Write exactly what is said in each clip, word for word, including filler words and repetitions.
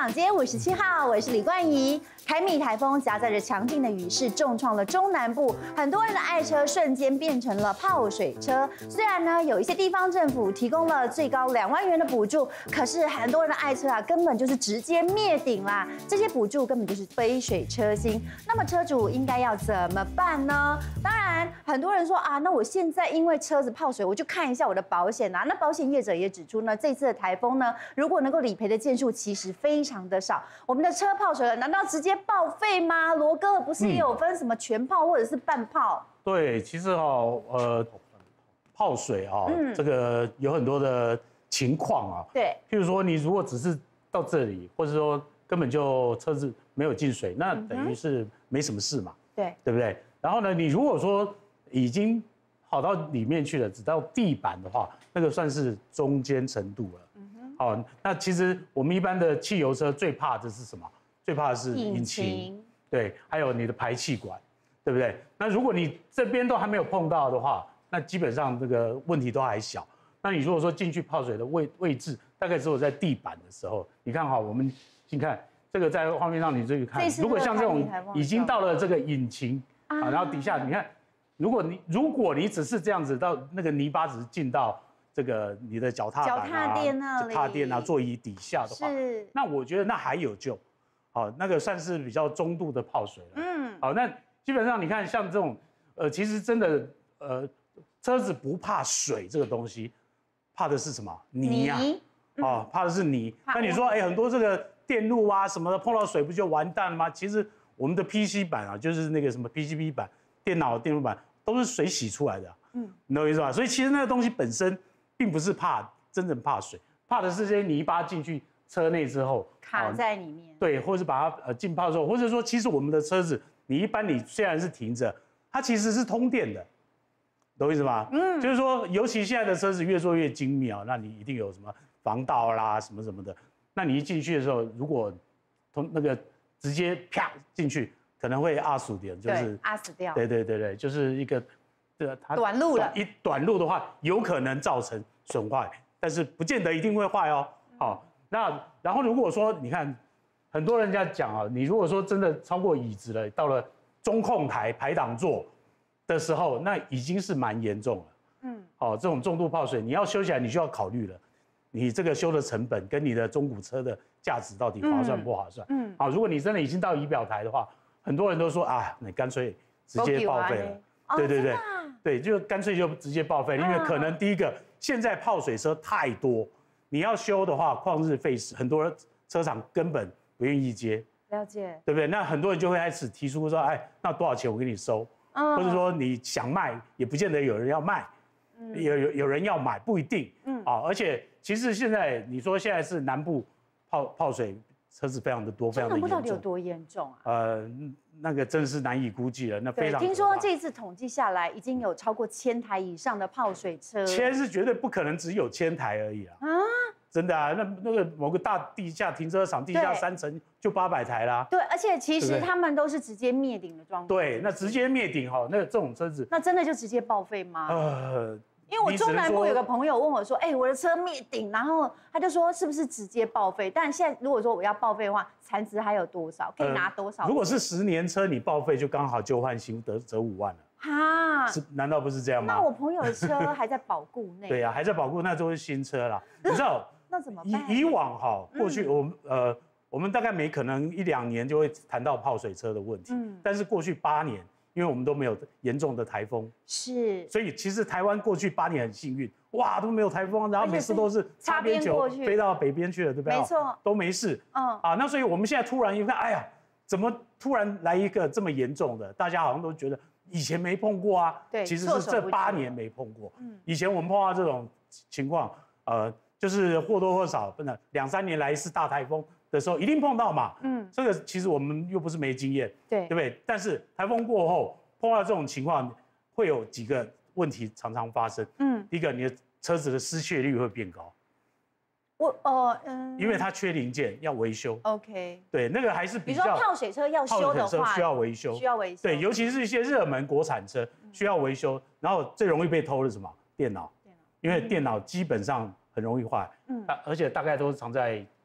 场街五十七号，我是李冠仪。凯米台风夹杂着强劲的雨势，重创了中南部，很多人的爱车瞬间变成了泡水车。虽然呢，有一些地方政府提供了最高两万元的补助，可是很多人的爱车啊，根本就是直接灭顶啦。这些补助根本就是杯水车薪。那么车主应该要怎么办呢？当然，很多人说啊，那我现在因为车子泡水，我就看一下我的保险啊。那保险业者也指出呢，这次的台风呢，如果能够理赔的件数其实非常的少。我们的车泡水了，难道直接报废吗？罗哥不是也有分什么全泡或者是半泡？ 嗯、对，其实哦，呃，泡水啊、哦，嗯、这个有很多的情况啊。 对， 譬如说你如果只是到这里，或者说根本就车子没有进水，那等于是没什么事嘛。对，对不对？然后呢，你如果说已经跑到里面去了，只到地板的话，那个算是中间程度了。嗯、好，那其实我们一般的汽油车最怕的是什么？最怕的是引擎，对，还有你的排气管，对不对？那如果你这边都还没有碰到的话，那基本上这个问题都还小。那你如果说进去泡水的位位置，大概只有在地板的时候，你看哈，我们先看这个在画面上，你这个看，如果像这种已经到了这个引擎啊，然后底下你看，如果你如果你只是这样子到那个泥巴只是进到这个你的脚踏板啊、 脚踏垫那里、 踏垫啊、座椅底下的话，那我觉得那还有救。好，那个算是比较中度的泡水了。嗯，好，那基本上你看，像这种，呃，其实真的，呃，车子不怕水这个东西，怕的是什么？泥呀、啊，嗯、哦，怕的是泥。那你说，哎，很多这个电路啊什么的，碰到水不就完蛋了吗？其实我们的 P C 板啊，就是那个什么 P C B 板、电脑电路板，都是水洗出来的、啊。嗯，你懂我意思吧？所以其实那个东西本身并不是怕真正怕水，怕的是这些泥巴进去车内之后卡在里面， 对，或者是把它呃浸泡之后，或者说其实我们的车子，你一般你虽然是停着，它其实是通电的，懂我意思吗？嗯，就是说，尤其现在的车子越做越精密啊，那你一定有什么防盗啦什么什么的，那你一进去的时候，如果通那个直接啪进去，可能会压死点，就是压死掉， 对对对对，就是一个这个它短路了， 一短路的话，有可能造成损坏，但是不见得一定会坏哦，好。那然后如果说你看，很多人家讲啊，你如果说真的超过椅子了，到了中控台排挡座的时候，那已经是蛮严重了。嗯，好、哦，这种重度泡水，你要修起来，你就要考虑了，你这个修的成本跟你的中古车的价值到底划算不划算？嗯，好、哦，如果你真的已经到仪表台的话，很多人都说啊，你干脆直接报废了。 哦、 对对对， 啊、 对，就干脆就直接报废了，因为可能第一个现在泡水车太多。你要修的话，旷日费时，很多车厂根本不愿意接， 了解， 对不对？那很多人就会开始提出说，哎，那多少钱我给你收？嗯、或者说你想卖，也不见得有人要卖，嗯、有有有人要买，不一定。嗯，啊，而且其实现在你说现在是南部泡泡水车子非常的多，非常的严重。 到底有多严重啊？ 呃，那个真的是难以估计了，那非常。 听说这次统计下来，已经有超过千台以上的泡水车。 千是绝对不可能只有千台而已啊！啊，真的啊，那那个某个大地下停车场，地下三层就八百台啦。 对，而且其实他们都是直接灭顶的状况。 对，那直接灭顶哈，那这种车子， 那真的就直接报废吗？呃。因为我中南部有个朋友问我说：“哎、欸，我的车灭顶，然后他就说是不是直接报废？但现在如果说我要报废的话，残值还有多少？可以拿多少、呃？ 如果是十年车，你报废就刚好旧换新，得折五万了。哈，是难道不是这样吗？ 那我朋友的车还在保固内。 对呀、啊，还在保固，那都是新车啦。你知道？ 那怎么办？ 以以往哈，过去我们、嗯、呃，我们大概每可能一两年就会谈到泡水车的问题。嗯，但是过去八年。因为我们都没有严重的台风， 是， 所以其实台湾过去八年很幸运，哇，都没有台风，然后每次都是擦边球飞到北边去了，对不对？ 没错， 都没事。嗯，啊，那所以我们现在突然一看，哎呀，怎么突然来一个这么严重的？大家好像都觉得以前没碰过啊， 对， 其实是这八年没碰过。嗯，以前我们碰到这种情况，呃，就是或多或少，不能两三年来一次大台风的时候一定碰到嘛。嗯，这个其实我们又不是没经验， 对， 对不对？但是台风过后碰到这种情况，会有几个问题常常发生。嗯，第一个，你的车子的失窃率会变高。 我呃嗯， 因为它缺零件要维修。 OK， 对，那个还是比较。 比如说泡水车要修的话， 需要维修， 需要维修。 对，尤其是一些热门国产车需要维修，然后最容易被偷的是什么？电脑。电脑。因为电脑基本上很容易坏，嗯，而且大概都是藏在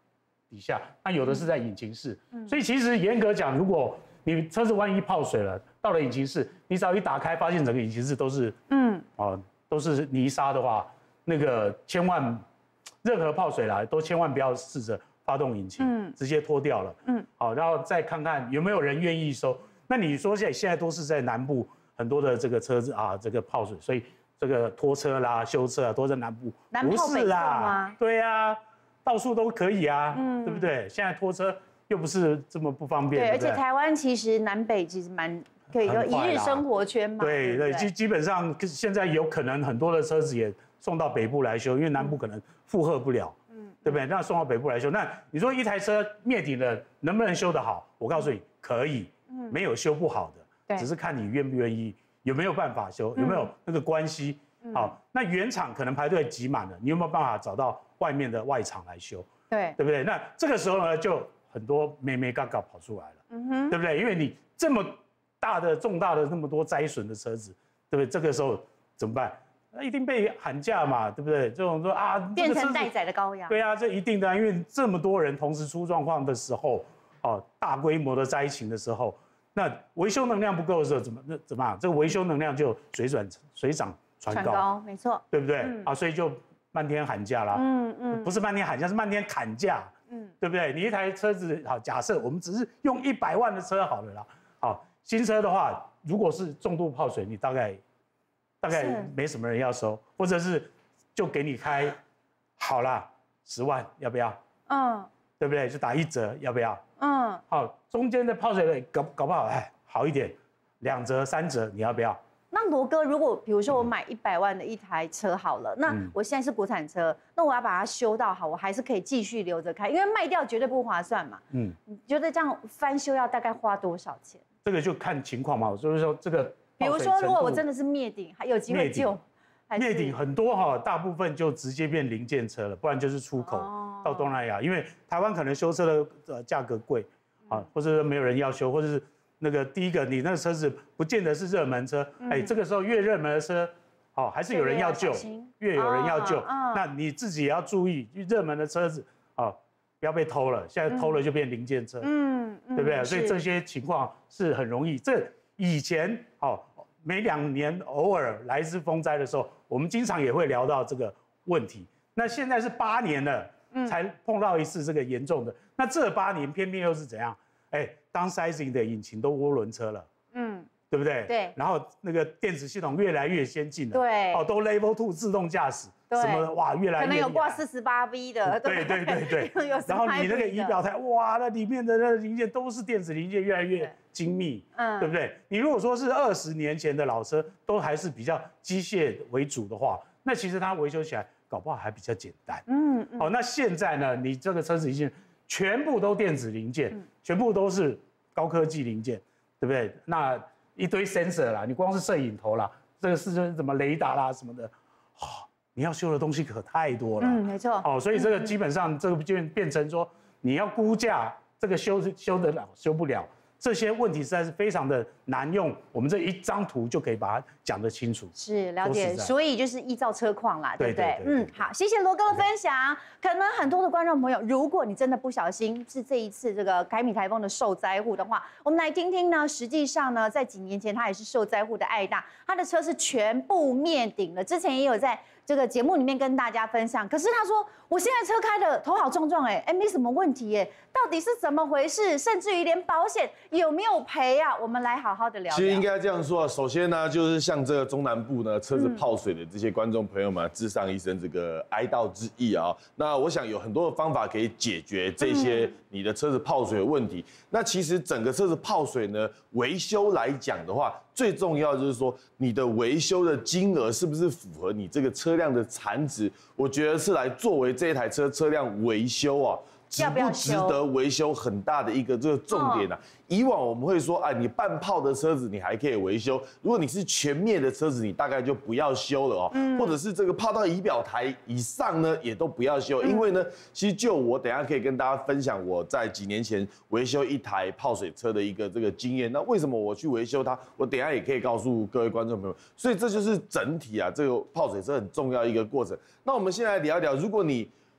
底下，那有的是在引擎室。嗯、所以其实严格讲，如果你车子万一泡水了，到了引擎室，你只要一打开，发现整个引擎室都是嗯哦都是泥沙的话，那个千万任何泡水来都千万不要试着发动引擎，嗯，直接脱掉了。嗯，好，然后再看看有没有人愿意收。那你说现在现在都是在南部很多的这个车子啊，这个泡水，所以这个拖车啦、修车啊都在南部。 南泡北送吗？ 对呀、啊，到处都可以啊，嗯，对不对？现在拖车又不是这么不方便。 对，而且台湾其实南北其实蛮可以说一日生活圈嘛。 对对，基基本上现在有可能很多的车子也送到北部来修，因为南部可能负荷不了，嗯，对不对？那送到北部来修，那你说一台车灭顶了，能不能修得好？我告诉你，可以。没有修不好的，只是看你愿不愿意，有没有办法修，有没有那个关系。好，那原厂可能排队挤满了，你有没有办法找到外面的外厂来修？ 对， 对不对？那这个时候呢，就很多妹妹嘎嘎跑出来了，嗯哼，对不对？因为你这么大的、重大的那么多灾损的车子，对不对？这个时候怎么办？那一定被喊价嘛，对不对？这种说啊， 变成待宰的羔羊。 对啊，这一定的，因为这么多人同时出状况的时候。哦，大规模的灾情的时候，那维修能量不够的时候，怎么那怎么样？这个维修能量就水转水涨船高， 船高没错， 对不对？嗯、啊，所以就漫天喊价啦。嗯嗯，不是漫天喊价，是漫天砍价。嗯，对不对？你一台车子，好，假设我们只是用一百万的车好了啦。好，新车的话，如果是重度泡水，你大概大概没什么人要收，或者是就给你开好啦，十万要不要？嗯，对不对？就打一折，要不要？嗯，好，中间的泡水的搞搞不好，哎，好一点，两折、三折，你要不要？ 那罗哥，如果比如说我买一百万的一台车好了，那我现在是国产车，那我要把它修到好，我还是可以继续留着开，因为卖掉绝对不划算嘛。嗯，你觉得这样翻修要大概花多少钱？ 这个就看情况嘛，就是说这个， 比如说如果我真的是灭顶，还有机会救。 灭顶很多哈，大部分就直接变零件车了，不然就是出口到东南亚，因为台湾可能修车的呃价格贵，啊，或者没有人要修，或者是那个第一个你那个车子不见得是热门车，哎，这个时候越热门的车，哦，还是有人要救，越有人要救，那你自己也要注意，热门的车子啊不要被偷了，现在偷了就变零件车，嗯，对不对？所以这些情况是很容易，这以前哦。每两年偶尔来一次风灾的时候，我们经常也会聊到这个问题。那现在是八年了，才碰到一次这个严重的。那这八年偏偏又是怎样？哎，当 sizing 的引擎都涡轮车了，嗯，对不对？ 对。 然后那个电子系统越来越先进了， 对。 哦，都 Level Two 自动驾驶，什么的哇，越来越可能有挂四十八 V 的， 对对对对。然后你那个仪表台，哇，那里面的那零件都是电子零件，越来越。精密，嗯，对不对？你如果说是二十年前的老车，都还是比较机械为主的话，那其实它维修起来搞不好还比较简单，嗯，好、哦，那现在呢，你这个车子已经全部都电子零件，嗯、全部都是高科技零件，对不对？那一堆 sensor 啦，你光是摄影头啦，这个是什么雷达啦什么的，哦，你要修的东西可太多了， 嗯，没错， 哦，所以这个基本上这个就变成说，你要估价这个修修得了，修不了。这些问题实在是非常的难用，我们这一张图就可以把它讲得清楚。 是了解，所以就是依照车况啦，对不对？ 对对对对嗯，好，谢谢罗哥的分享。可能很多的观众朋友，如果你真的不小心是这一次这个凯米台风的受灾户的话，我们来听听呢。实际上呢，在几年前他也是受灾户的爱大，他的车是全部灭顶了。之前也有在这个节目里面跟大家分享，可是他说我现在车开的头好壮壮，哎哎没什么问题耶，到底是怎么回事？甚至于连保险有没有赔啊？我们来好好的聊聊。 其实应该这样说啊，首先呢，就是像这个中南部呢车子泡水的这些观众朋友们，致上一声这个哀悼之意啊。那我想有很多的方法可以解决这些你的车子泡水的问题。那其实整个车子泡水呢，维修来讲的话，最重要就是说你的维修的金额是不是符合你这个车辆的残值？我觉得是来作为这一台车车辆维修啊。值不值得维修很大的一个这个重点啊！以往我们会说，哎，你半泡的车子你还可以维修，如果你是全灭的车子，你大概就不要修了哦。嗯、或者是这个泡到仪表台以上呢，也都不要修，因为呢，其实就我等一下可以跟大家分享我在几年前维修一台泡水车的一个这个经验。那为什么我去维修它？我等一下也可以告诉各位观众朋友。所以这就是整体啊，这个泡水车很重要一个过程。那我们先来聊一聊，如果你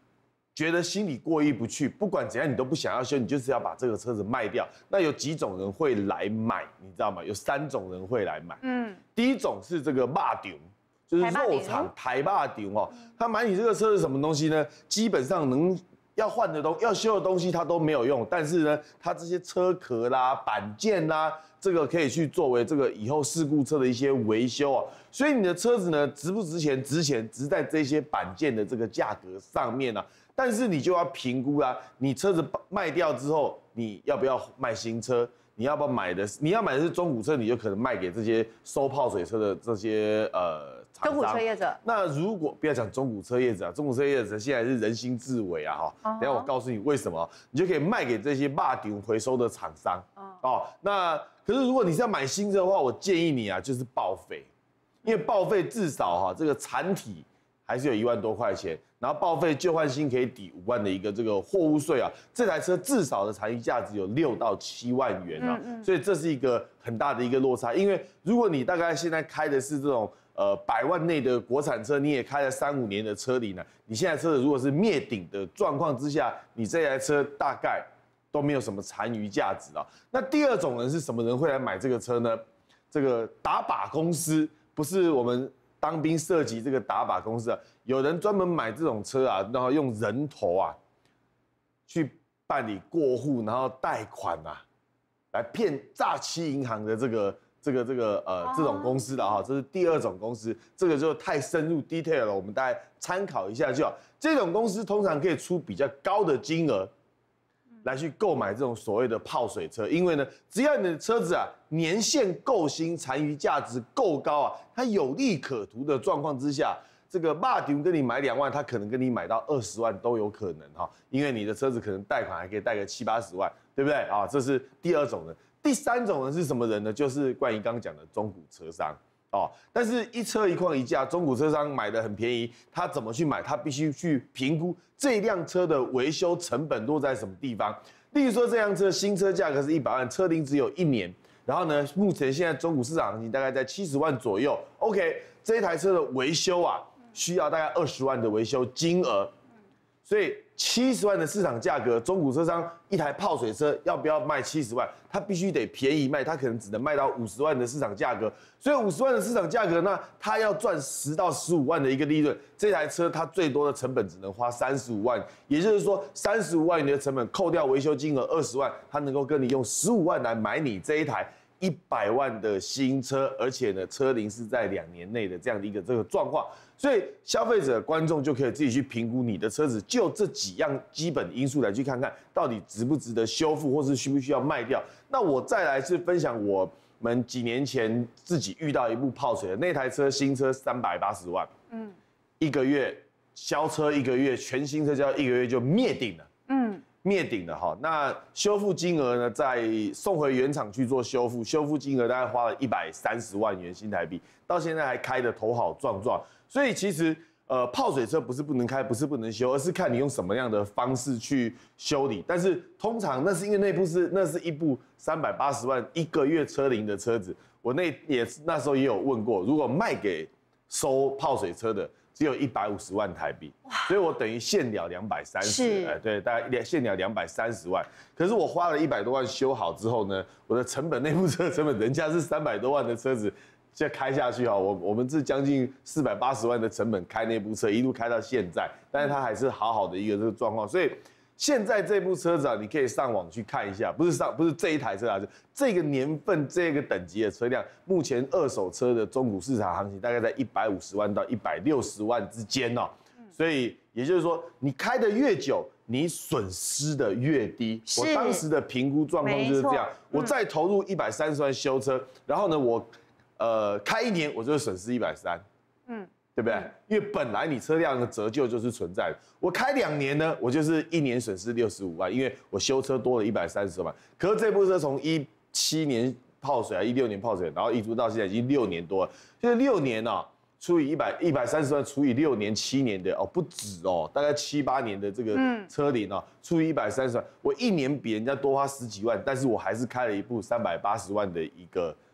觉得心里过意不去，不管怎样你都不想要修，你就是要把这个车子卖掉。那有几种人会来买，你知道吗？有三种人会来买。嗯，第一种是这个霸顶，就是肉厂台霸顶哦，他买你这个车是什么东西呢？基本上能要换的东要修的东西它都没有用，但是呢，它这些车壳啦、板件啦，这个可以去作为这个以后事故车的一些维修啊。所以你的车子呢，值不值钱？值钱，值在这些板件的这个价格上面啊。但是你就要评估啦，你车子卖掉之后，你要不要卖新车？你要不要买的？你要买的是中古车，你就可能卖给这些收泡水车的这些呃中古车业者。 那如果不要讲中古车业者啊，中古车业者现在是人心自危啊哈。等下我告诉你为什么，你就可以卖给这些霸顶回收的厂商。哦，那可是如果你是要买新车的话，我建议你啊，就是报废，因为报废至少哈这个残体还是有一万多块钱。然后报废旧换新可以抵五万的一个这个货物税啊，这台车至少的残余价值有六到七万元啊，嗯嗯所以这是一个很大的一个落差。因为如果你大概现在开的是这种呃百万内的国产车，你也开了三五年的车龄呢，你现在车子如果是灭顶的状况之下，你这台车大概都没有什么残余价值啊。那第二种人是什么人会来买这个车呢？这个打靶公司，不是我们当兵涉及这个打靶公司啊。有人专门买这种车啊，然后用人头啊去办理过户，然后贷款啊，来骗诈欺银行的这个这个这个呃这种公司的哈，这是第二种公司，这个就太深入 detail 了，我们大概参考一下就好。这种公司通常可以出比较高的金额来去购买这种所谓的泡水车，因为呢，只要你的车子啊年限够新，残余价值够高啊，它有利可图的状况之下。这个霸顶跟你买两万，他可能跟你买到二十万都有可能哈，因为你的车子可能贷款还可以贷个七八十万，对不对啊？这是第二种人。第三种人是什么人呢？就是关于刚刚讲的中古车商哦。但是一车一况一价，中古车商买的很便宜，他怎么去买？他必须去评估这辆车的维修成本落在什么地方。例如说这辆车新车价格是一百万，车龄只有一年，然后呢，目前现在中古市场行情大概在七十万左右。OK， 这一台车的维修啊。需要大概二十万的维修金额，所以七十万的市场价格，中古车商一台泡水车要不要卖七十万？他必须得便宜卖，他可能只能卖到五十万的市场价格。所以五十万的市场价格，那他要赚十到十五万的一个利润，这台车它最多的成本只能花三十五万，也就是说三十五万元的成本扣掉维修金额二十万，他能够跟你用十五万来买你这一台。一百万的新车，而且呢，车龄是在两年内的这样的一个这个状况，所以消费者观众就可以自己去评估你的车子，就这几样基本因素来去看看，到底值不值得修复，或是需不需要卖掉。那我再来是分享我们几年前自己遇到一部泡水的那台车，新车三百八十万，嗯，一个月销车一个月，全新车交一个月就灭顶了，嗯。灭顶了哈，那修复金额呢，在送回原厂去做修复，修复金额大概花了一百三十万元新台币，到现在还开得头好壮壮。所以其实呃泡水车不是不能开，不是不能修，而是看你用什么样的方式去修理。但是通常那是因为那部是那是一部三百八十万一个月车龄的车子，我那也那时候也有问过，如果卖给收泡水车的。只有一百五十万台币，所以我等于现了两百三十，哎，对，大概现了两百三十万。可是我花了一百多万修好之后呢，我的成本，那部车的成本，人家是三百多万的车子，现在开下去哈，我我们是将近四百八十万的成本开那部车，一路开到现在，但是它还是好好的一个这个状况，所以。现在这部车子啊，你可以上网去看一下，不是上不是这一台车啊，是这个年份、这个等级的车辆，目前二手车的中古市场行情大概在一百五十万到一百六十万之间哦。所以也就是说，你开的越久，你损失的越低。我当时的评估状况就是这样，我再投入一百三十万修车，然后呢，我呃开一年我就会损失一百三，嗯。对不对？因为本来你车辆的折旧就是存在的。我开两年呢，我就是一年损失六十五万，因为我修车多了一百三十万。可是这部车从一七年泡水啊，一六年泡水，然后一直到现在已经六年多了，就是六年啊，除以一百一百三十万除以六年七年的哦，不止哦，大概七八年的这个车龄啊，除以一百三十万，我一年比人家多花十几万，但是我还是开了一部三百八十万的一个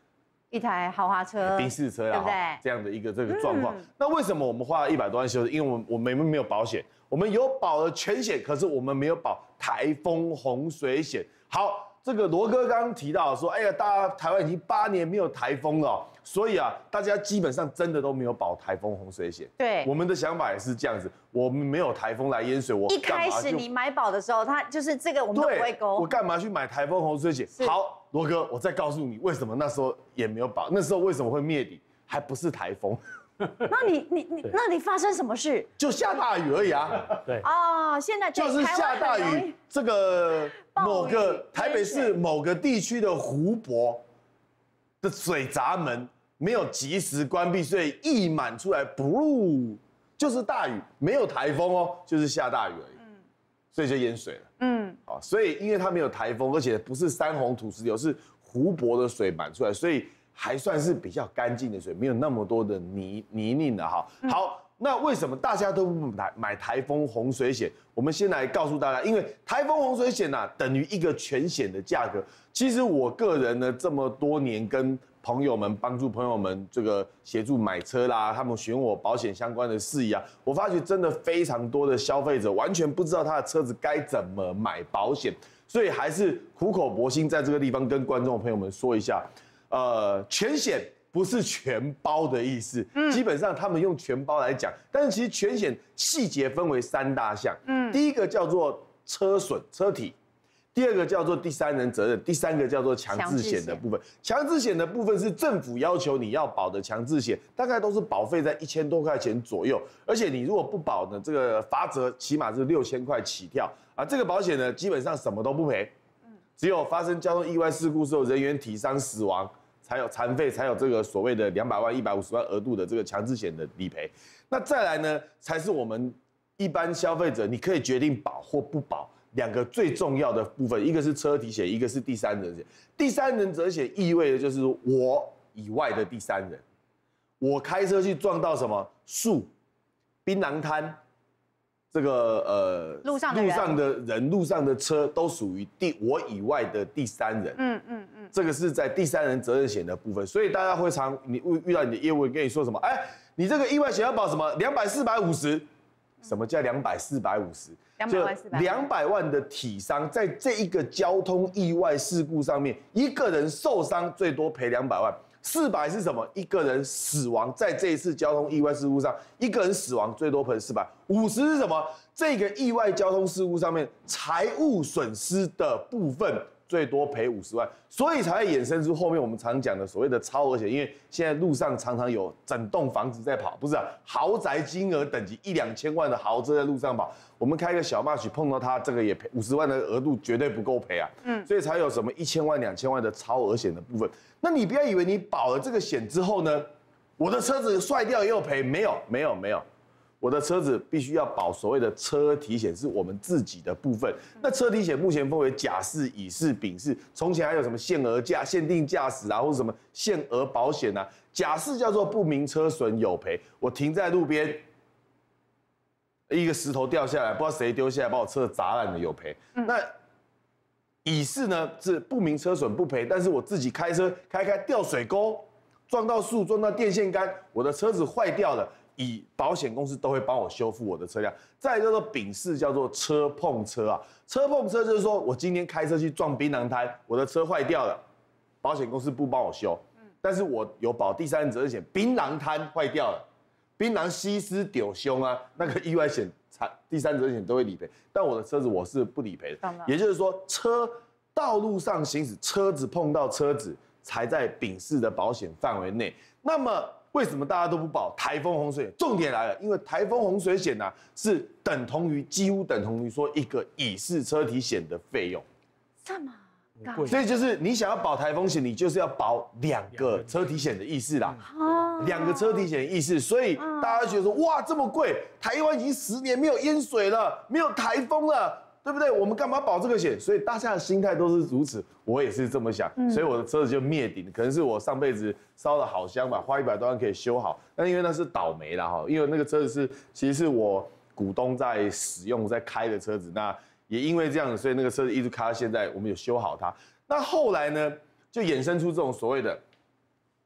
一台豪华车， 宾士车啦， 对不对？ 这样的一个这个状况。嗯、那为什么我们花了一百多万修？因为我们我们没有保险，我们有保了全险，可是我们没有保台风洪水险。好，这个罗哥刚刚提到说，哎呀，大家台湾已经八年没有台风了、哦，所以啊，大家基本上真的都没有保台风洪水险。 对， 我们的想法也是这样子，我们没有台风来淹水，我一开始你买保的时候，它就是这个我们都不会勾。 我干嘛去买台风洪水险？好。罗哥，我再告诉你为什么那时候也没有保，那时候为什么会灭顶，还不是台风。 那你你你，那你发生什么事？ 就下大雨而已啊。 对。 哦，现在就是下大雨，这个某个台北市某个地区的湖泊的水闸门没有及时关闭，所以溢满出来，不，就是大雨，没有台风哦，就是下大雨而已。嗯。所以就淹水了。嗯。啊，所以因为它没有台风，而且不是山洪土石流，是湖泊的水满出来，所以还算是比较干净的水，没有那么多的泥泥泞的哈。好，那为什么大家都不买买台风洪水险？我们先来告诉大家，因为台风洪水险呐、啊，等于一个全险的价格。其实我个人呢，这么多年跟朋友们帮助朋友们这个协助买车啦，他们询问我保险相关的事宜啊，我发觉真的非常多的消费者完全不知道他的车子该怎么买保险，所以还是苦口婆心在这个地方跟观众朋友们说一下，呃，全险不是全包的意思，嗯，基本上他们用全包来讲，但是其实全险细节分为三大项，嗯，第一个叫做车损车体。第二个叫做第三人责任，第三个叫做强制险的部分。强制险的部分是政府要求你要保的强制险，大概都是保费在一千多块钱左右，而且你如果不保呢，这个罚则起码是六千块起跳啊。这个保险呢，基本上什么都不赔，只有发生交通意外事故时候人员体伤死亡才有残废，才有这个所谓的两百万、一百五十万额度的这个强制险的理赔。那再来呢，才是我们一般消费者，你可以决定保或不保。两个最重要的部分，一个是车体险，一个是第三人险。第三人责险意味的就是我以外的第三人，我开车去撞到什么树、槟榔摊，这个呃路上的人、 路上的人、路上的车都属于第我以外的第三人。嗯嗯嗯，这个是在第三人责任险的部分，所以大家会常你遇到你的业务员跟你说什么？哎，你这个意外险要保什么？两百、四百、五十？什么叫两百、四百、五十？就两百万的体伤，在这一个交通意外事故上面，一个人受伤最多赔两百万。四百是什么？一个人死亡，在这一次交通意外事故上，一个人死亡最多赔四百。五十是什么？这个意外交通事故上面财物损失的部分。最多赔五十万，所以才会衍生出后面我们常讲的所谓的超额险。因为现在路上常常有整栋房子在跑，不是啊，豪宅金额等级一两千万的豪车在路上跑，我们开个小骂曲碰到它，这个也赔五十万的额度绝对不够赔啊。嗯，所以才有什么一千万、两千万的超额险的部分。那你不要以为你保了这个险之后呢，我的车子摔掉也有赔，没有，没有，没有。我的车子必须要保所谓的车体险，是我们自己的部分。那车体险目前分为甲式、乙式、丙式，从前还有什么限额驾、限定驾驶啊，或者什么限额保险啊。甲式叫做不明车损有赔，我停在路边，一个石头掉下来，不知道谁丢下来，把我车砸烂了有赔。嗯、那乙式呢是不明车损不赔，但是我自己开车开开掉水沟，撞到树、撞到电线杆，我的车子坏掉了。以保险公司都会帮我修复我的车辆。再来叫做丙式，叫做车碰车啊。车碰车就是说我今天开车去撞槟榔摊，我的车坏掉了，保险公司不帮我修，但是我有保第三人责任险，槟榔摊坏掉了，槟榔西施丢凶啊，那个意外险、第三责任险都会理赔，但我的车子我是不理赔的。也就是说，车道路上行驶，车子碰到车子才在丙式的保险范围内。那么为什么大家都不保台风洪水险？重点来了，因为台风洪水险呢、啊、是等同于几乎等同于说一个乙式车体险的费用， 这么高， 所以就是你想要保台风险，你就是要保两个车体险的意思啦，哦，两个车体险的意思，所以大家觉得说哇这么贵，台湾已经十年没有淹水了，没有台风了。对不对？我们干嘛保这个险？所以大家的心态都是如此，我也是这么想，嗯、所以我的车子就灭顶，可能是我上辈子烧了好香吧，花一百多万可以修好，但因为那是倒霉啦哈，因为那个车子是其实是我股东在使用在开的车子，那也因为这样，所以那个车子一直开到现在，我们有修好它。那后来呢，就衍生出这种所谓的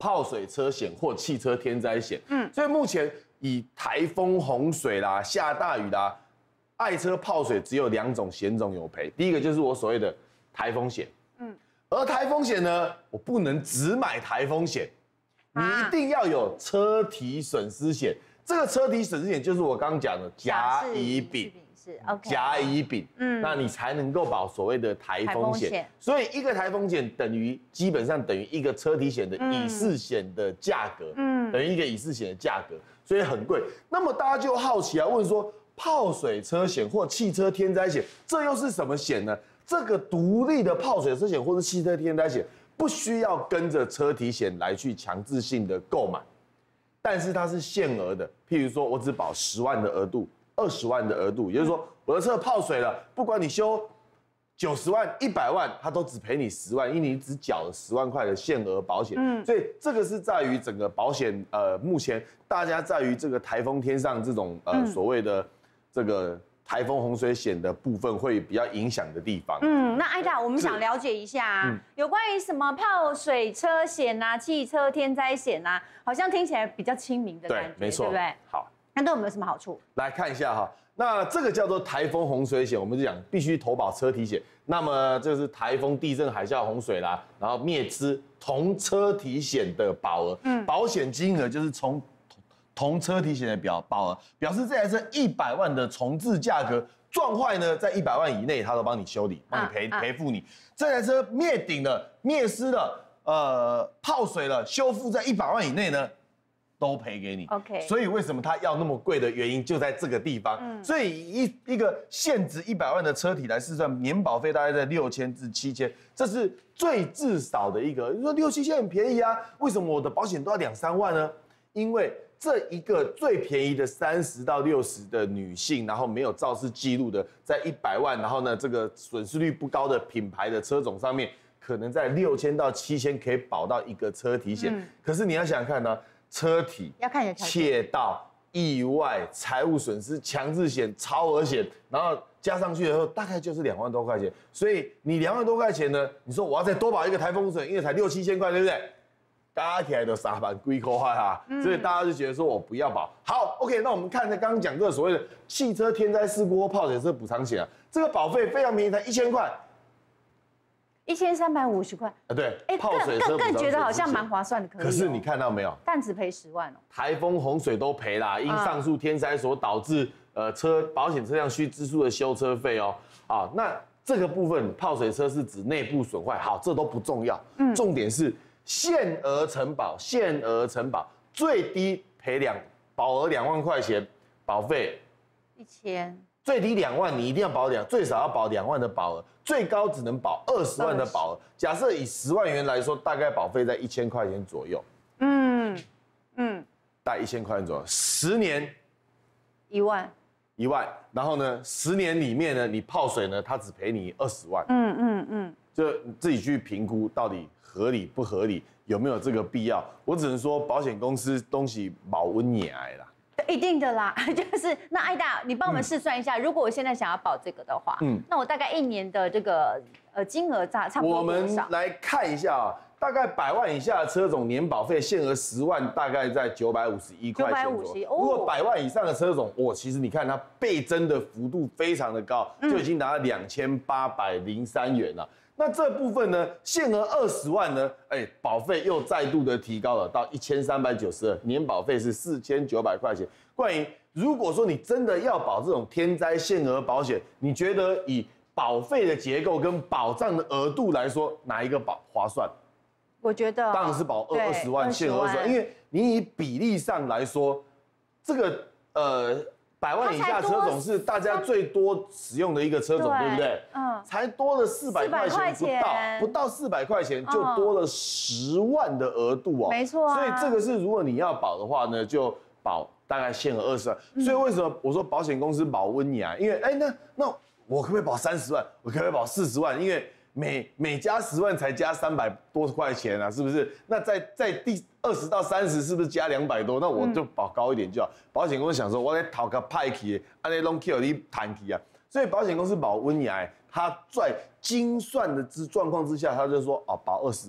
泡水车险或汽车天灾险。嗯，所以目前以台风、洪水啦、下大雨啦，爱车泡水只有两种险种有赔。第一个就是我所谓的台风险。嗯，而台风险呢，我不能只买台风险，你一定要有车体损失险。这个车体损失险就是我刚刚讲的甲乙丙。 是 OK， 甲乙丙，嗯，那你才能够保所谓的台风险。所以一个台风险等于基本上等于一个车体险的乙式险的价格，嗯，等于一个乙式险的价格，所以很贵。那么大家就好奇啊，问说泡水车险或汽车天灾险，这又是什么险呢？这个独立的泡水车险或是汽车天灾险，不需要跟着车体险来去强制性的购买，但是它是限额的，譬如说我只保十万的额度。二十万的额度，也就是说，我的车泡水了，不管你修九十万、一百万，它都只赔你十万，因为你只缴了十万块的限额保险。嗯，所以这个是在于整个保险，呃，目前大家在于这个台风天上这种呃、嗯、所谓的这个台风洪水险的部分会比较影响的地方。 嗯，那艾达，我们想了解一下、啊嗯、有关于什么泡水车险啊、汽车天灾险啊，好像听起来比较亲民的感觉， 对，没错， 对不对？ 好。 那对我们有什么好处？ 来看一下哈，那这个叫做台风洪水险，我们就讲必须投保车体险。那么这是台风、地震、海啸、洪水啦，然后灭资同车体险的保额，嗯，保险金额就是从同车体险的表保额，表示这台车一百万的重置价格撞坏呢，在一百万以内，他都帮你修理，帮你赔赔付你。这台车灭顶了、灭失了、呃泡水了，修复在一百万以内呢，都赔给你。OK， 所以为什么它要那么贵的原因就在这个地方。嗯，所以一一个现值一百万的车体来试算，年保费大概在六千至七千，这是最至少的一个。你说六七千很便宜啊，为什么我的保险都要两三万呢？因为这一个最便宜的三十到六十的女性，然后没有肇事记录的，在一百万，然后呢这个损失率不高的品牌的车种上面，可能在六千到七千可以保到一个车体险。嗯，可是你要想想看呢。车体要看窃盗、意外、财务损失、强制险、超额险，然后加上去的时候，大概就是两万多块钱。所以你两万多块钱呢，你说我要再多保一个台风险，因为才六七千块，对不对？加起来都三万几块哈，所以大家就觉得说我不要保。好 ，OK， 那我们看看刚刚讲这个所谓的汽车天灾事故或泡水车补偿险啊，这个保费非常便宜，才一千块。 一千三百五十块啊，对，哎，泡水车更更觉得好像蛮划算的，可以。 可是你看到没有？ 但只赔十万哦。 台风、洪水都赔啦，因上述天灾所导致呃车保险车辆需支出的修车费哦。啊，那这个部分泡水车是指内部损坏，好，这都不重要，嗯，重点是限额承保，限额承保最低赔两保额两万块钱，保费一千。 最低两万，你一定要保两，最少要保两万的保额，最高只能保二十万的保额。假设以十万元来说，大概保费在一千块钱左右。嗯嗯，大概一千块钱左右，十年一万， 一万。然后呢，十年里面呢，你泡水呢，它只赔你二十万。嗯嗯嗯，就自己去评估到底合理不合理，有没有这个必要。我只能说，保险公司东西保温也爱啦。 一定的啦，就是那艾达，你帮我们试算一下，嗯、如果我现在想要保这个的话，嗯，那我大概一年的这个呃金额差差不多多少？ 我们来看一下啊，大概百万以下的车种年保费限额十万，大概在九百五十一块钱左右。如果百万以上的车种，我、哦、其实你看它倍增的幅度非常的高，就已经达到两千八百零三元了。那这部分呢，限额二十万呢，哎，保费又再度的提高了到一千三百九十二，年保费是四千九百块钱。关于如果说你真的要保这种天灾限额保险，你觉得以保费的结构跟保障的额度来说，哪一个保划算？ 我觉得当然是保二二十万限额二十万，因为你以比例上来说，这个呃。百万以下车种是大家最多使用的一个车种，对不对？嗯，才多了四百块钱不到，不到四百块钱就多了十万的额度哦。 没错， 所以这个是如果你要保的话呢，就保大概限额二十万。所以为什么我说保险公司保温雅？因为哎，那那我可不可以保三十万？我可不可以保四十万？因为每每加十万才加三百多块钱啊，是不是？那在在第二十到三十是不是加两百多？那我就保高一点就好。嗯、保险公司想说，我在讨个派去，安尼拢叫你谈去啊。所以保险公司保温雅，它在精算的之状况之下，他就说哦，保二十，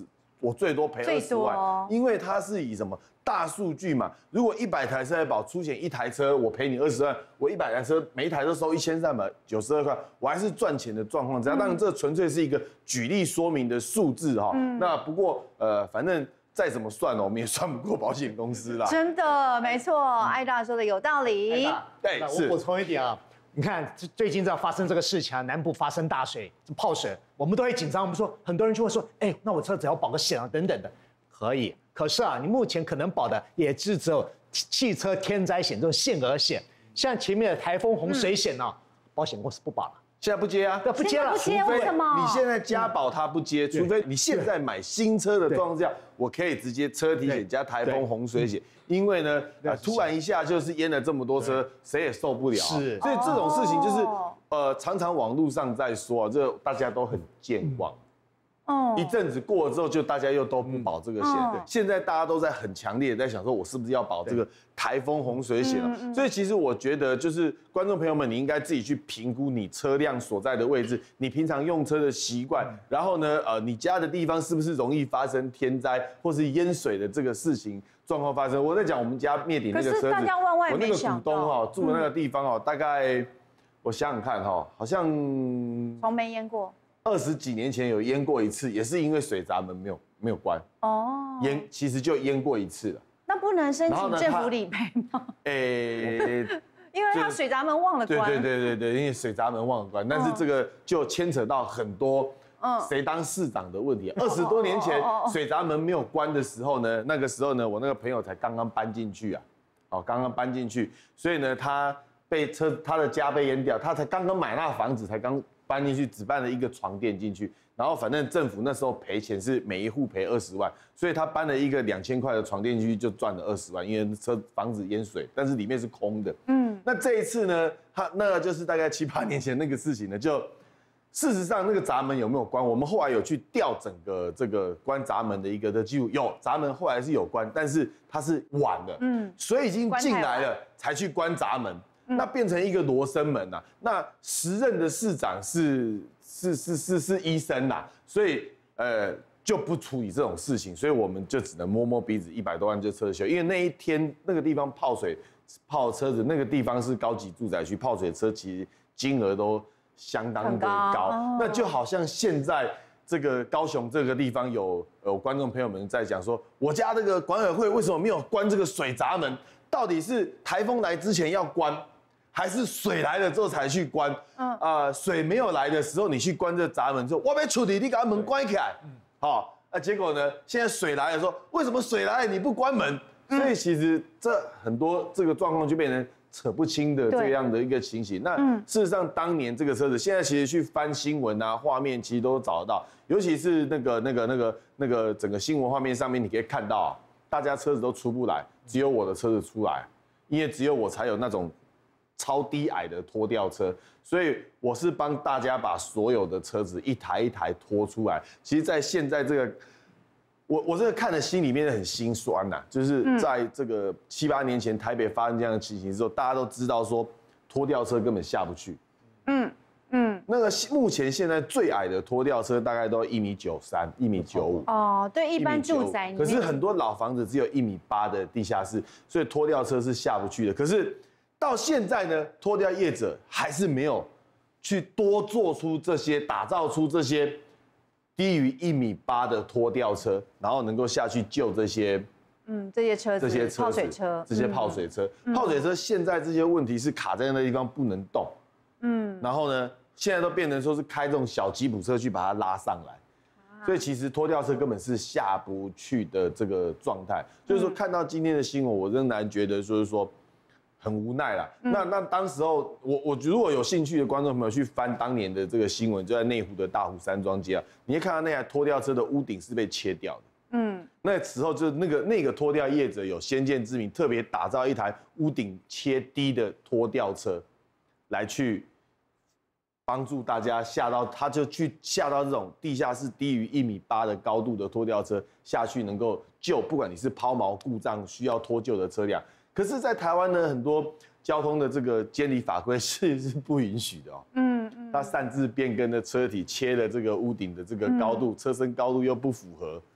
我最多赔二十万，因为它是以什么大数据嘛？如果一百台车来保，出险一台车，我赔你二十万，我一百台车每一台都收一千三百九十二块，我还是赚钱的状况之下。当然，这纯粹是一个举例说明的数字哈。那不过呃，反正再怎么算哦，我们也算不过保险公司啦。 真的，没错，艾大说的有道理。 对，我补充一点啊。你看，最近在发生这个事情啊，南部发生大水、泡水，我们都会紧张。我们说，很多人就会说，哎，那我车子要保个险啊，等等的，可以。可是啊，你目前可能保的也是只有汽车天灾险这种限额险，像前面的台风、洪水险啊，保险公司不保了。 现在不接啊， 不接了， 不接，为什么？ 你现在加保他不接，除非你现在买新车的状况下，我可以直接车体险加台风、洪水险，因为呢，突然一下就是淹了这么多车，谁也受不了。是，所以这种事情就是，呃，常常网络上在说，这大家都很健忘。哦，一阵子过了之后，就大家又都不保这个险。对，现在大家都在很强烈的在想说，我是不是要保这个台风洪水险了？所以其实我觉得，就是观众朋友们，你应该自己去评估你车辆所在的位置，你平常用车的习惯，然后呢，呃，你家的地方是不是容易发生天灾或是淹水的这个事情状况发生？我在讲我们家灭顶那个车子，我那个股东哈住的那个地方哦，大概我想想看哈，好像从没淹过。 二十几年前有淹过一次，也是因为水闸门没有没有关哦，淹其实就淹过一次了。 那不能申请政府理赔吗？诶，因为他水闸门忘了关。 对对对对对，因为水闸门忘了关，但是这个就牵扯到很多谁当市长的问题。二十多年前水闸门没有关的时候呢，那个时候呢，我那个朋友才刚刚搬进去啊，哦，刚刚搬进去，所以呢，他被车他的家被淹掉，他才刚刚买那房子，才刚。搬进去只搬了一个床垫进去，然后反正政府那时候赔钱是每一户赔二十万，所以他搬了一个两千块的床垫进去就赚了二十万，因为车房子淹水，但是里面是空的。嗯，那这一次呢，他那个就是大概七八年前那个事情呢，就事实上那个闸门有没有关，我们后来有去调整个这个关闸门的一个的记录，有闸门后来是有关，但是它是晚了，嗯，水已经进来了才去关闸门。那变成一个罗生门呐、啊，那时任的市长是是是是是医生呐、啊，所以呃就不处理这种事情，所以我们就只能摸摸鼻子，一百多万就撤销，因为那一天那个地方泡水泡车子，那个地方是高级住宅区，泡水车其实金额都相当的高，高哦、那就好像现在这个高雄这个地方有有观众朋友们在讲说，我家这个管委会为什么没有关这个水闸门？到底是台风来之前要关？还是水来了之后才去关，嗯啊、呃，水没有来的时候，你去关这闸门之后，我没处理，你把门关起来，好，那结果呢？现在水来了，说为什么水来了你不关门？所以其实这很多这个状况就变成扯不清的这样的一个情形。那事实上，当年这个车子，现在其实去翻新闻啊，画面其实都找得到，尤其是那个那个那个那个整个新闻画面上面，你可以看到啊，大家车子都出不来，只有我的车子出来，因为只有我才有那种。超低矮的拖吊车，所以我是帮大家把所有的车子一台一台拖出来。其实，在现在这个，我我这个看了心里面很心酸呐、啊。就是在这个七八年前台北发生这样的情形之后，大家都知道说拖吊车根本下不去。嗯嗯，那个目前现在最矮的拖吊车大概都一米九三、一米九五。 哦，对，一般住宅。 可是很多老房子只有一米八的地下室，所以拖吊车是下不去的。可是。到现在呢，拖吊业者还是没有去多做出这些、打造出这些低于一米八的拖吊车，然后能够下去救这些， 嗯，这些车子、这些泡水车、 这些泡水车、嗯、泡水车现在这些问题是卡在那地方不能动，嗯，然后呢，现在都变成说是开这种小吉普车去把它拉上来，啊、所以其实拖吊车根本是下不去的这个状态。所以说，看到今天的新闻，我仍然觉得就是说。很无奈啦。嗯、那那当时候，我我如果有兴趣的观众朋友去翻当年的这个新闻，就在内湖的大湖山庄街啊，你会看到那台拖吊车的屋顶是被切掉的。嗯，那时候就那个那个拖吊业者有先见之明，特别打造一台屋顶切低的拖吊车，来去帮助大家下到，他就去下到这种地下室低于一米八的高度的拖吊车下去，能够救不管你是抛锚故障需要脱救的车辆。可是，在台湾呢，很多交通的这个监理法规是是不允许的哦。嗯嗯。它擅自变更的车体，切了这个屋顶的这个高度，嗯、车身高度又不符合，